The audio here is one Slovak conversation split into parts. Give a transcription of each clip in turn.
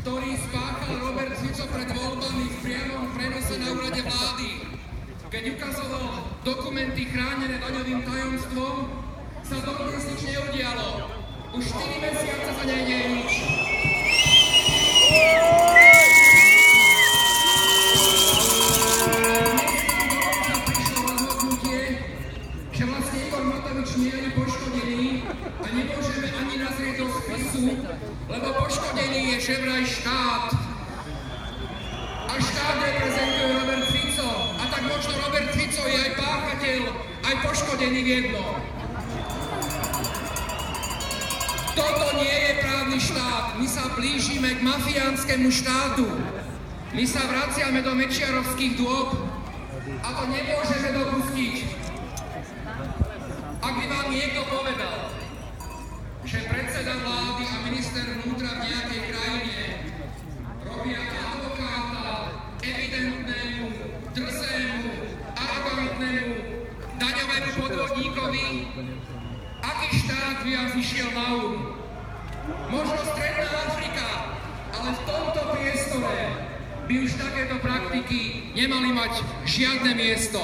ktorý spáchal Robert Fico pred voľbami v priamom prenose na úrade vlády. Keď ukazoval dokumenty chránené daňovým tajomstvom, sa dodnes nič neudialo. Už 4 mesiace sa nedeje nič. Že vlastne Igor Matovič nie je ani poškodený a nemôžeme ani nazrieť do spisu, lebo poškodený je že vraj štát. A štát reprezentuje Robert Fico. A tak možno Robert Fico je aj páchateľ, aj poškodený v jednom. Toto nie je právny štát. My sa blížime k mafiánskému štátu. My sa vraciame do mečiarovských dôb a to nemôžeme dopustiť. Ak by vám niekto povedal, že predseda vlády a minister vnútra v nejakej krajine robia advokáta evidentnému, drzému, arogantnému, daňovému podvodníkovi, aký štát by vám vyšiel na um? Možno Stredná Afrika, ale v tomto priestore by už takéto praktiky nemali mať žiadne miesto.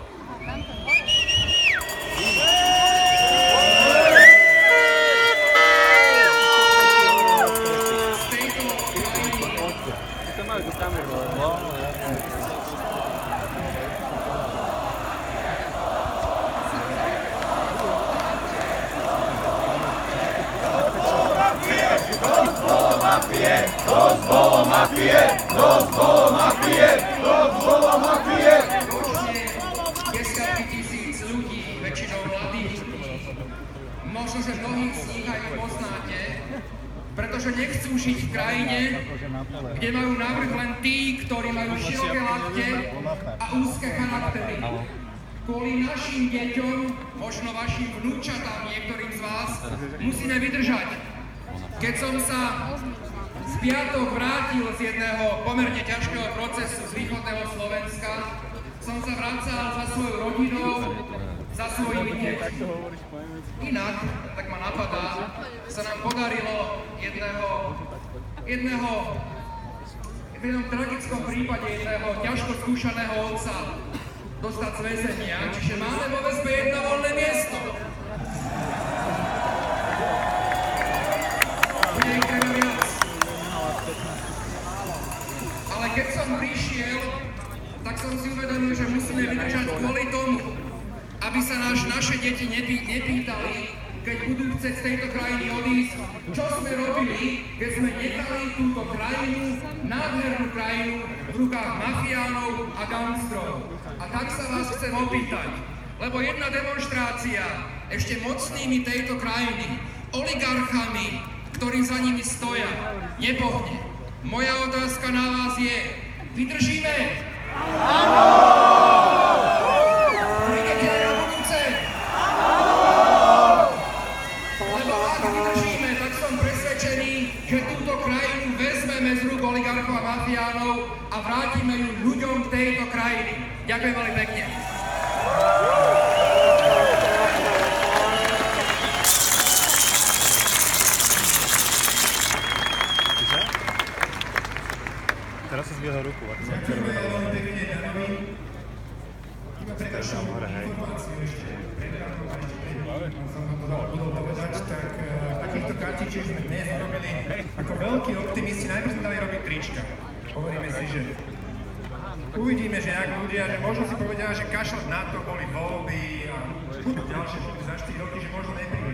Desiatky tisíc ľudí, väčšinou mladých ľudí. Možno, že mnohých z nich aj poznáte, pretože nechcú žiť v krajine, kde majú navrch len tí, ktorí majú široké lakte a úzke charaktery. Kvôli našim deťom, možno vašim vnúčatám, niektorým z vás, musíme vydržať. Keď som sa z piatok vrátil z jedného pomerne ťažkého procesu z východného Slovenska, som sa vracal za svojou rodinou, za svojimi deťmi. Inak, tak ma napadá, sa nám podarilo v jednom tragickom prípade jedného ťažko skúšaného otca dostať z väzenia, čiže máme vo väzbe jedno voľné miesto. Ale keď som prišiel, tak som si uvedomil, že musíme vydržať kvôli tomu, aby sa naše deti nepýtali, keď budú chcieť z tejto krajiny odísť, čo sme robili, keď sme nechali túto krajinu, nádhernú krajinu, v rukách mafiánov a gangstrov. A tak sa vás chcem opýtať, lebo jedna demonštrácia ešte mocnými tejto krajiny, oligarchami, ktorí za nimi stoja, nepohne. Moja otázka na vás je, vydržíme? Áno! Prídete aj na budúce? Áno! Lebo ak vydržíme, tak som presvedčený, že túto krajinu vezmeme z rúk oligarchov a mafiánov a vrátime ju ľuďom tejto krajiny. Ďakujem veľmi pekne. Teraz sa zviehol ruku, ako som chcel vedieť. Tam hore, hej. Budol povedať, tak takýchto kartičiek sme dnes robili ako veľkí optimisti. Najprv sme dali robiť trička. Hovoríme si, že uvidíme, že ak ľudia, že možno si povedia, že kašľať na to, boli voľby a budú ďalšie voľby za 4 roky, že možno nepríde.